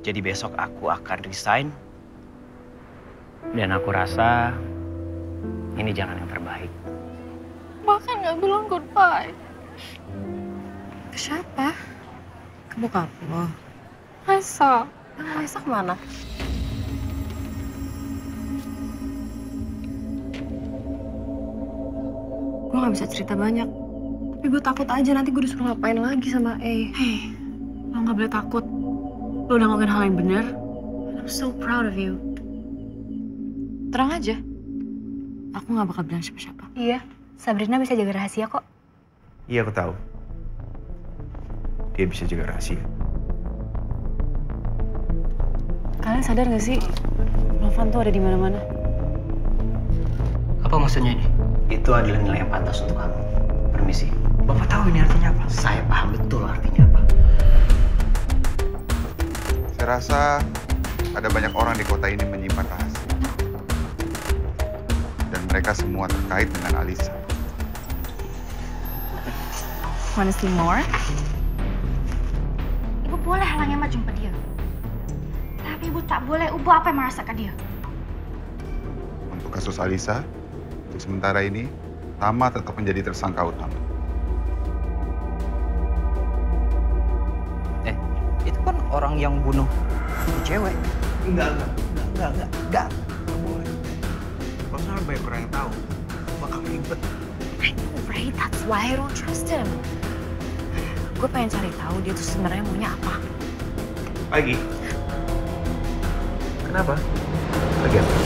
Jadi besok aku akan resign. Dan aku rasa ini jalan yang terbaik. Bahkan gak bilang goodbye. Ke siapa? Ke bokap lo? Raisa. Raisa kemana? Gue gak bisa cerita banyak. Tapi gue takut aja nanti gue disuruh ngapain lagi sama Hey, lo gak boleh takut. Lo udah ngelakuin hal yang benar. I'm so proud of you. Terang aja. Aku gak bakal bilang siapa-siapa. Iya, Sabrina bisa jaga rahasia kok. Iya, aku tahu. Dia bisa jaga rahasia. Kalian sadar gak sih? Novan tuh ada di mana-mana. Apa maksudnya ini? Itu adalah nilai yang pantas untuk kamu. Permisi. Bapak tahu ini artinya apa? Saya paham betul artinya apa. Saya rasa ada banyak orang di kota ini menyimpan rahasia. Dan mereka semua terkait dengan Alisa. Wanna see more? Ibu boleh halangi Emma jumpa dia. Tapi ibu tak boleh ubah apa yang merasakan dia. Untuk kasus Alisa, untuk sementara ini, Tama tetap menjadi tersangka utama. Itu kan orang yang bunuh cewek. Enggak boleh. Kalau sampai banyak orang yang tahu, bakal ribet. I know, right? That's why I don't trust him. Gue pengen cari tahu dia tuh sebenarnya maunya apa. Pagi. Kenapa? Lagi apa?